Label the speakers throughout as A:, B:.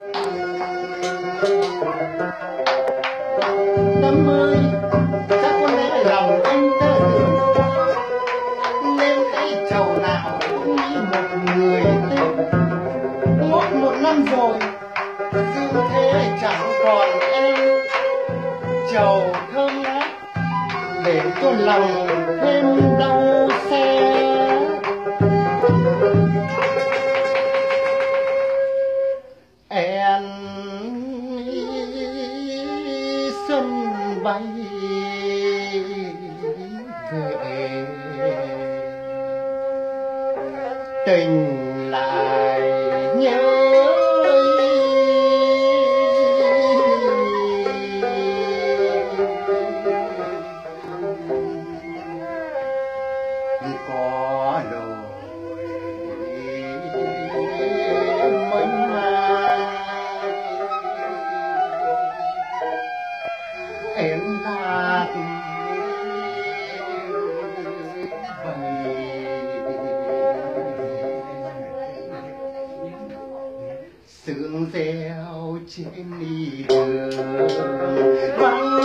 A: Tâm ơi, chắc có lẽ lòng anh đã tưởng qua, nên cái chầu nào cũng nghĩ một người tên. Ngót một năm rồi, dư thế chẳng còn em. Chầu thơm ngát để cho lòng thêm đau xe. En xuân bay về, tình lại nhớ có đôi mênh mang. Em hát sương reo trên đi đường vắng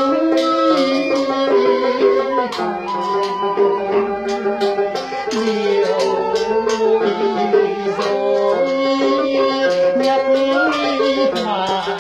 A: nhiều rồi nhắc hoài.